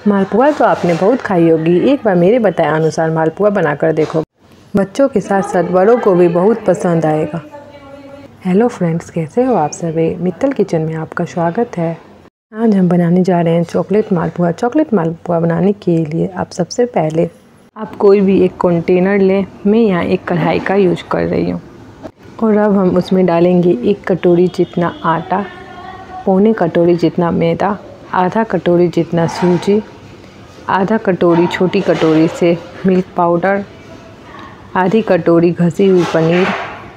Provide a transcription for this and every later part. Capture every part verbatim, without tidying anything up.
मालपुआ तो आपने बहुत खाई होगी, एक बार मेरे बताए अनुसार मालपुआ बनाकर देखो, बच्चों के साथ साथ बड़ों को भी बहुत पसंद आएगा। हेलो फ्रेंड्स, कैसे हो आप सभी। मित्तल किचन में आपका स्वागत है। आज हम बनाने जा रहे हैं चॉकलेट मालपुआ। चॉकलेट मालपुआ बनाने के लिए आप सबसे पहले आप कोई भी एक कंटेनर लें। मैं यहाँ एक कढ़ाई का यूज कर रही हूँ और अब हम उसमें डालेंगे एक कटोरी जितना आटा, पौने कटोरी जितना मैदा, आधा कटोरी जितना सूजी, आधा कटोरी छोटी कटोरी से मिल्क पाउडर, आधी कटोरी घसी हुई पनीर,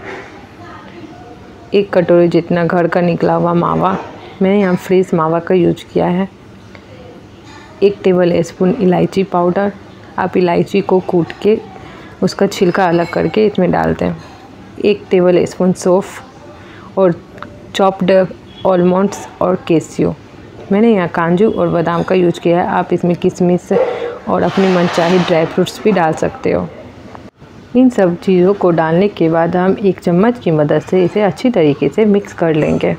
एक कटोरी जितना घर का निकला हुआ मावा, मैंने यहाँ फ्रेश मावा का यूज किया है, एक टेबल स्पून इलायची पाउडर। आप इलायची को कूट के उसका छिलका अलग करके इसमें डालते हैं, एक टेबल स्पून सौंफ और चॉप्ड आलमंड्स और कैशियो। मैंने यहाँ काजू और बादाम का यूज किया है। आप इसमें किशमिश और अपनी मनचाही ड्राई फ्रूट्स भी डाल सकते हो। इन सब चीज़ों को डालने के बाद हम एक चम्मच की मदद से इसे अच्छी तरीके से मिक्स कर लेंगे।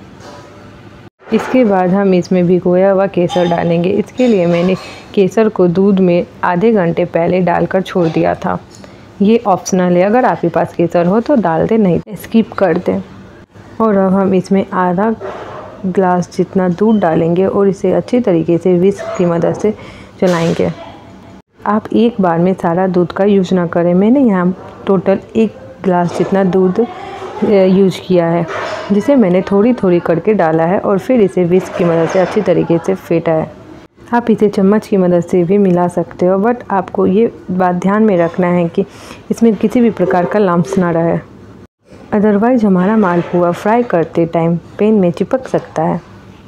इसके बाद हम इसमें भिगोया हुआ केसर डालेंगे। इसके लिए मैंने केसर को दूध में आधे घंटे पहले डालकर छोड़ दिया था। ये ऑप्शनल है, अगर आपके पास केसर हो तो डाल दें, नहीं स्किप कर दें। और अब हम इसमें आधा ग्लास जितना दूध डालेंगे और इसे अच्छी तरीके से विस्क की मदद से चलाएंगे। आप एक बार में सारा दूध का यूज ना करें। मैंने यहाँ टोटल एक ग्लास जितना दूध यूज किया है, जिसे मैंने थोड़ी थोड़ी करके डाला है और फिर इसे विस्क की मदद से अच्छी तरीके से फेंटा है। आप इसे चम्मच की मदद से भी मिला सकते हो, बट आपको ये बात ध्यान में रखना है कि इसमें किसी भी प्रकार का लम्स ना रहे, अदरवाइज़ हमारा मालपुआ फ्राई करते टाइम पैन में चिपक सकता है।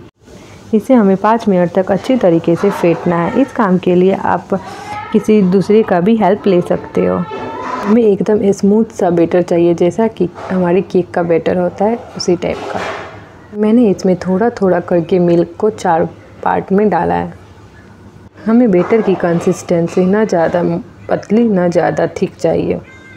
इसे हमें पाँच मिनट तक अच्छी तरीके से फेंटना है। इस काम के लिए आप किसी दूसरे का भी हेल्प ले सकते हो। हमें एकदम स्मूथ सा बैटर चाहिए, जैसा कि हमारे केक का बैटर होता है उसी टाइप का। मैंने इसमें थोड़ा थोड़ा करके मिल्क को चार पार्ट में डाला है। हमें बैटर की कंसिस्टेंसी ना ज़्यादा पतली ना ज़्यादा थिक चाहिए,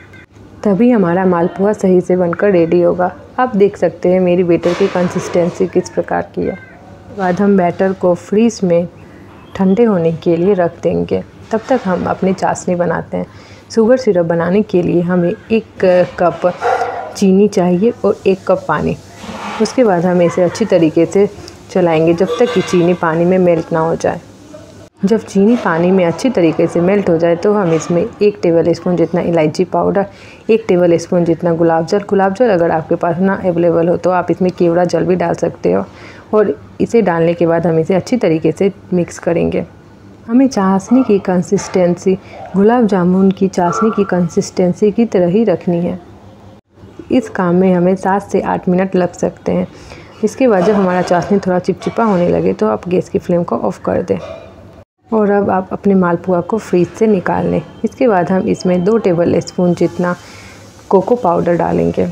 तभी हमारा मालपुआ सही से बनकर रेडी होगा। आप देख सकते हैं मेरी बैटर की कंसिस्टेंसी किस प्रकार की है। बाद हम बैटर को फ्रीज में ठंडे होने के लिए रख देंगे। तब तक हम अपनी चाशनी बनाते हैं। शुगर सिरप बनाने के लिए हमें एक कप चीनी चाहिए और एक कप पानी। उसके बाद हम इसे अच्छी तरीके से चलाएंगे जब तक कि चीनी पानी में मेल्ट ना हो जाए। जब चीनी पानी में अच्छी तरीके से मेल्ट हो जाए तो हम इसमें एक टेबल स्पून जितना इलायची पाउडर, एक टेबल स्पून जितना गुलाब जल गुलाब जल अगर आपके पास ना अवेलेबल हो तो आप इसमें केवड़ा जल भी डाल सकते हो। और इसे डालने के बाद हम इसे अच्छी तरीके से मिक्स करेंगे। हमें चाशनी की कंसिस्टेंसी गुलाब जामुन की चाशनी की कंसिस्टेंसी की तरह ही रखनी है। इस काम में हमें सात से आठ मिनट लग सकते हैं। इसके बाद जब हमारा चाशनी थोड़ा चिपचिपा होने लगे तो आप गैस की फ्लेम को ऑफ कर दें और अब आप अपने मालपुआ को फ्रीज से निकाल लें। इसके बाद हम इसमें दो टेबल स्पून जितना कोको पाउडर डालेंगे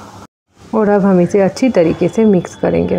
और अब हम इसे अच्छी तरीके से मिक्स करेंगे।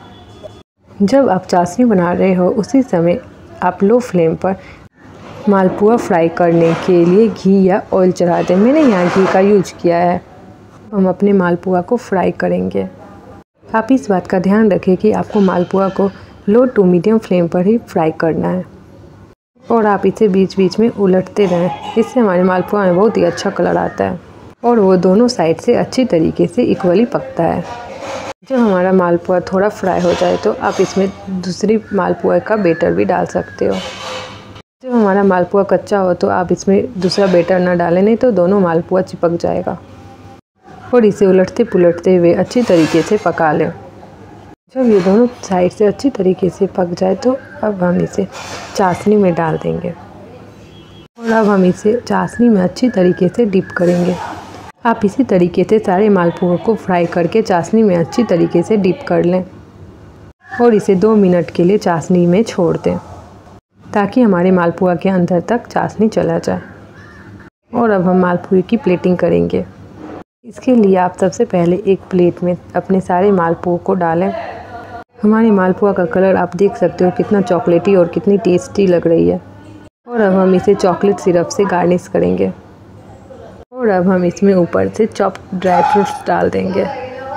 जब आप चाशनी बना रहे हो उसी समय आप लो फ्लेम पर मालपुआ फ्राई करने के लिए घी या ऑयल चढ़ा दें। मैंने यहाँ घी का यूज किया है। हम अपने मालपुआ को फ्राई करेंगे। आप इस बात का ध्यान रखें कि आपको मालपुआ को लो टू मीडियम फ्लेम पर ही फ्राई करना है और आप इसे बीच बीच में उलटते रहें। इससे हमारे मालपुआ में बहुत ही अच्छा कलर आता है और वो दोनों साइड से अच्छी तरीके से इक्वली पकता है। जब हमारा मालपुआ थोड़ा फ्राई हो जाए तो आप इसमें दूसरी मालपुआ का बैटर भी डाल सकते हो। जब हमारा मालपुआ कच्चा हो तो आप इसमें दूसरा बैटर ना डालें, नहीं तो दोनों मालपुआ चिपक जाएगा। और इसे उलटते पुलटते हुए अच्छी तरीके से पका लें। जब ये दोनों साइड से अच्छी तरीके से पक जाए तो अब हम इसे चाशनी में डाल देंगे और अब हम इसे चाशनी में अच्छी तरीके से डिप करेंगे। आप इसी तरीके से सारे मालपुओं को फ्राई करके चाशनी में अच्छी तरीके से डिप कर लें और इसे दो मिनट के लिए चाशनी में छोड़ दें ताकि हमारे मालपुआ के अंदर तक चाशनी चला जाए। और अब हम मालपुए की प्लेटिंग करेंगे। इसके लिए आप सबसे पहले एक प्लेट में अपने सारे मालपुओं को डालें। हमारे मालपुआ का कलर आप देख सकते हो कितना चॉकलेटी और कितनी टेस्टी लग रही है। और अब हम इसे चॉकलेट सिरप से गार्निश करेंगे और अब हम इसमें ऊपर से चॉप्ड ड्राई फ्रूट्स डाल देंगे।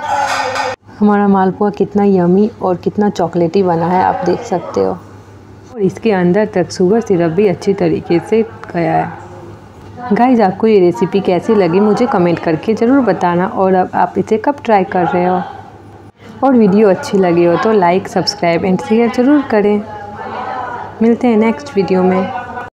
हमारा मालपुआ कितना यमी और कितना चॉकलेटी बना है आप देख सकते हो। और इसके अंदर तक शुगर सिरप भी अच्छी तरीके से गया है। गाइस, आपको ये रेसिपी कैसी लगी मुझे कमेंट करके ज़रूर बताना, और अब आप इसे कब ट्राई कर रहे हो, और वीडियो अच्छी लगी हो तो लाइक, सब्सक्राइब एंड शेयर ज़रूर करें। मिलते हैं नेक्स्ट वीडियो में।